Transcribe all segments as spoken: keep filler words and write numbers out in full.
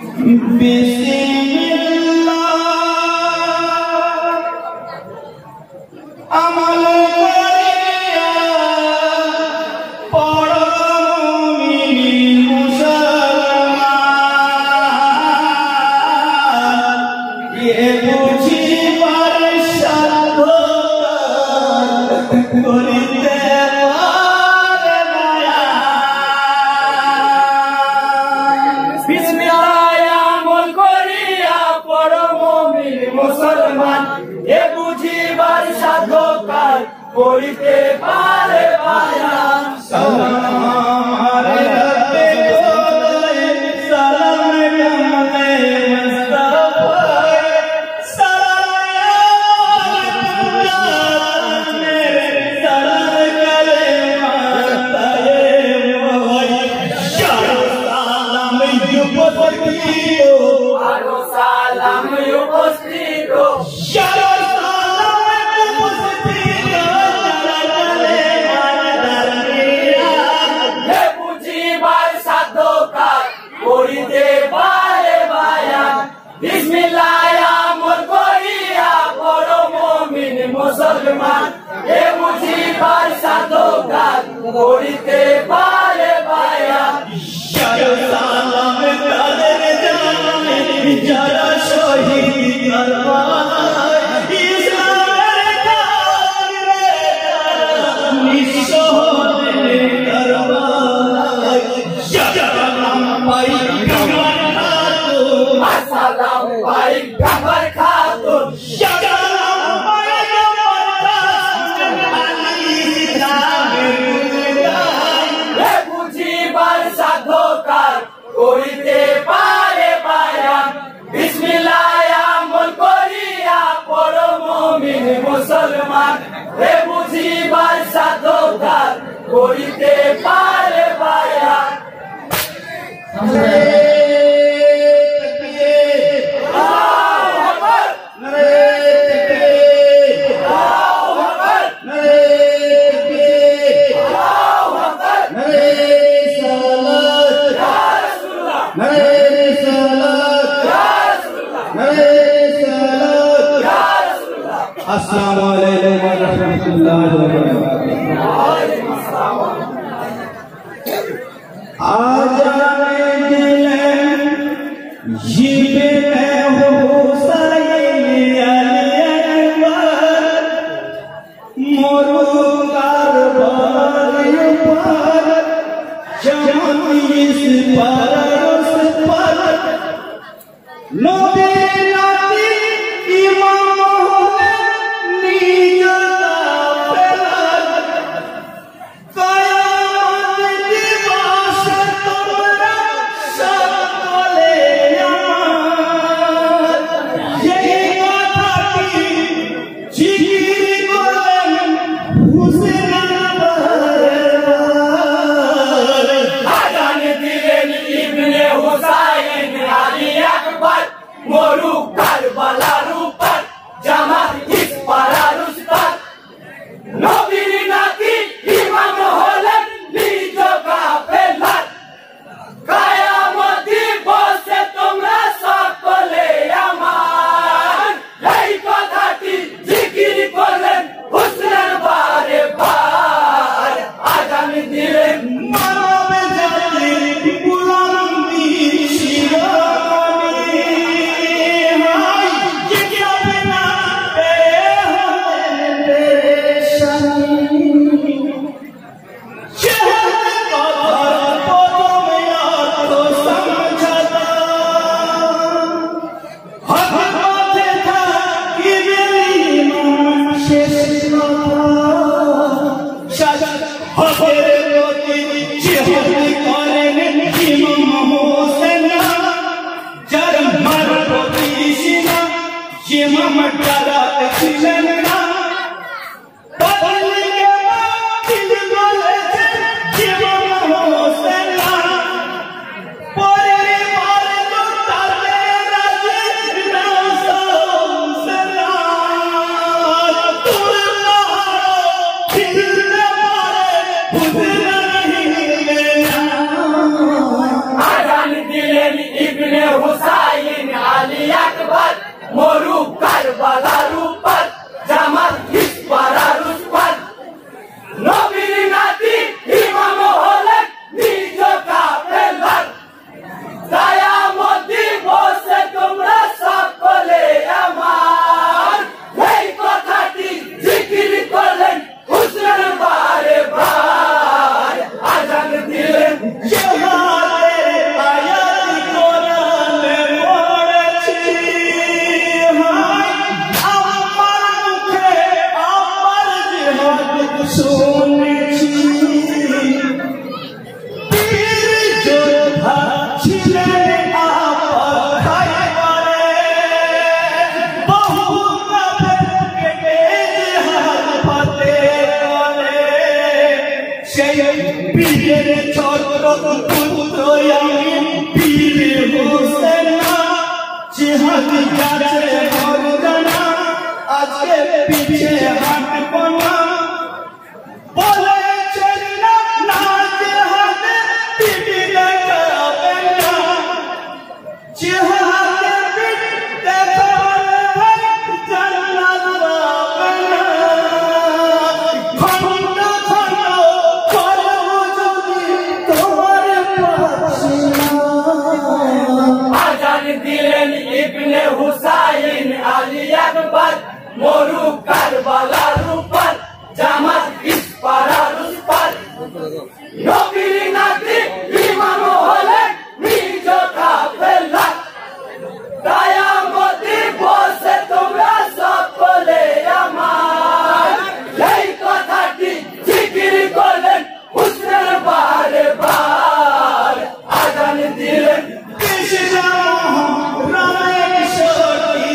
मुसलमान ये बुझिबार साधकार करिते पारे बायान सलाम रे सलाम कमले मुस्तफा सलाम मेरे सलाम करे माताए वही सलाम युपस्थितो आरो सलाम युपस्थितो मुसलमान ये मुझिबार साधकार करिते पारे बायान सलाम ताদের জানে যারা শহীদ কারবালায় ইসলামের কারণে নিঃশহীদ কারবালায় সালাম পাই কামার খাতুন সালাম পাই কামার খাতুন করিতে পারে বায়ান বিসমিল্লাহ আমল করিয়া পড়ো মুমিন মুসলমান হে বুঝিবার সাধকার করিতে পারে বায়ান अस्सलामु अलैकुम व रहमतुल्लाहि व बरकातुहू। आजाने दिले जीवे हो हुसैन अली अकबर मोरू कारबार पर जहां इस पर उस पर नबी नाती इमाम मोरू कारबालार ऊपर জামাত ইস পারার উস্তাদ নবীর নাতি ইমাম হলেন নিজ কাফেলার কিয়ামতি বসে তোমরা সকলে আমার এই কথাটি জিকির করলেন হুসনের বারে বার আজান দিলেন মানব জাতির বুলন্দি শিরোমণি इब्ने हुसैन जिहाद जाचे और जना आज के पीछे हाथ बना बोले चलना ना जिहाद बीबी लगा बना जिहाद बीबी देखो जन्नत बना खंडा खंडा करो जोगी तुम्हारे पास आजान दिलेन इब्ने हुसैन अली अकबर मोरू करबला रूपर জামাত ইস পারার উস পার নবীর নাতি ইমাম হলে নিজ কাফেলা কিয়ামতে বসে তোমরা সকলে আমার এই কথাটি জিকির করলেন হুসেন বারে বার আজান দিলেন कृष्ण रामेश्वरी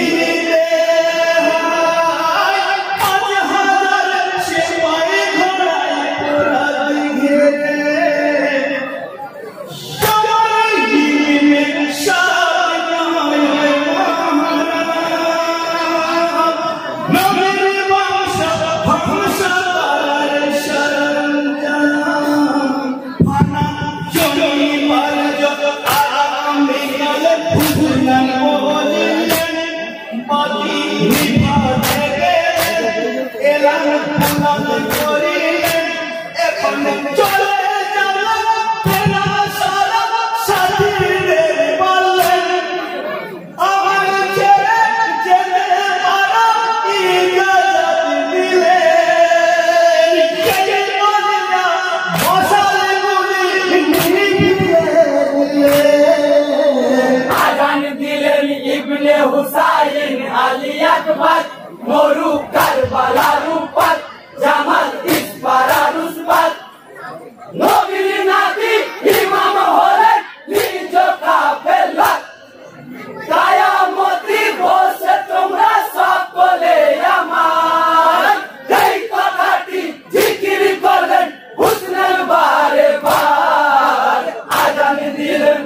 हुसैन अली अकबर मोरू करबला रूपर জামাত ইস পারার উস পার নবীর নাতি ইমাম হলে নিজ কাফেলা কিয়ামতে বসে তোমরা সকলে আমার এই কথাটি জিকির করলেন হুসেন বারে বার আজান দিলেন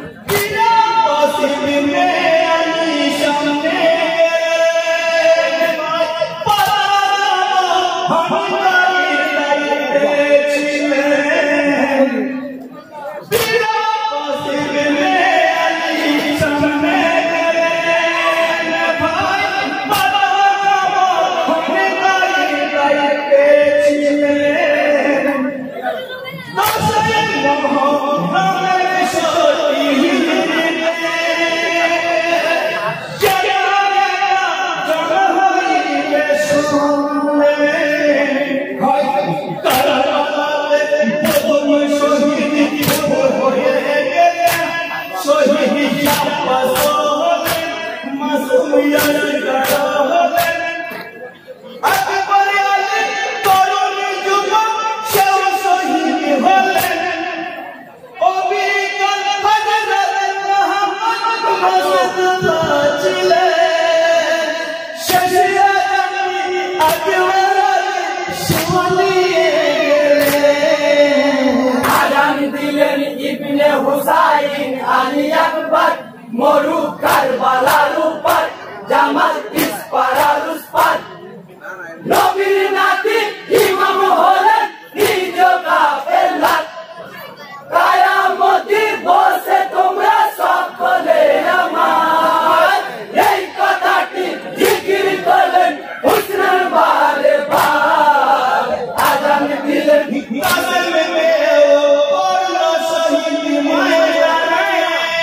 इब्ने हुसैन अली अकबर मोरू करबला रूपर জামাত ইস পারার উস পার নবীর নাতি ইমাম হলে নিজ কাফেলা কিয়ামতে বসে তোমরা সকলে আমার এই কথাটি জিকির করলেন হুসেন বারে বার আজান দিলেন में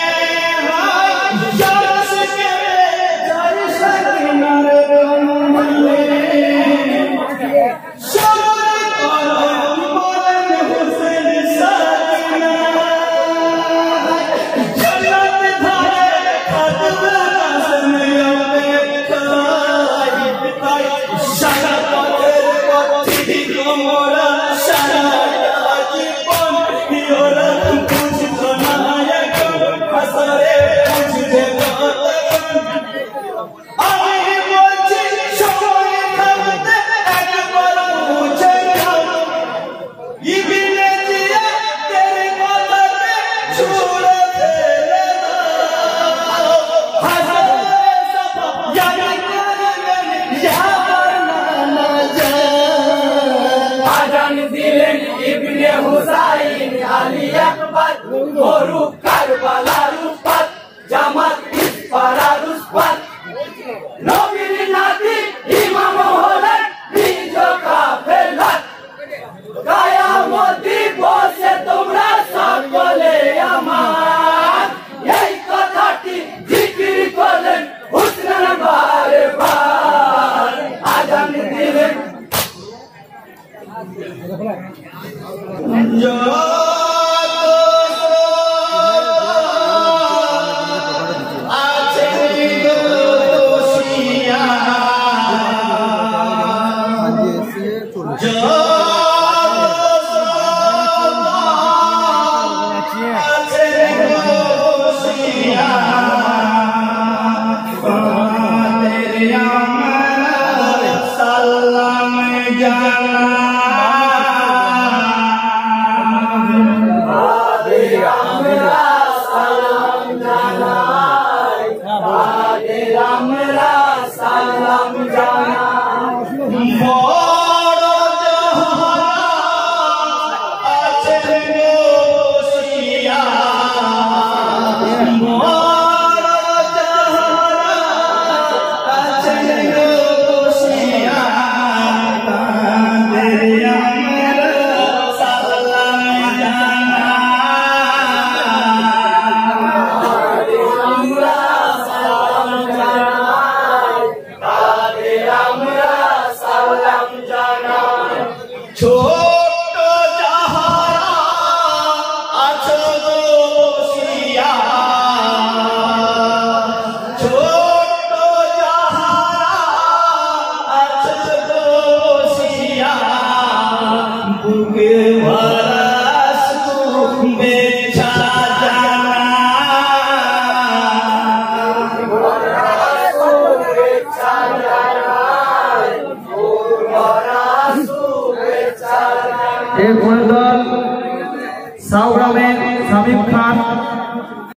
মরুক কারবালার উৎপাত জামাত ইসপারার উৎপাত নবীর নাতি ইমাম হলেন নিজ কাফেলাত কিয়ামত দিবসে তোমরা সকলে আমার এই কথাটি জিকির করলেন হুসনান বারে বার আজান দিলেন एक दल साउरा में समीम खान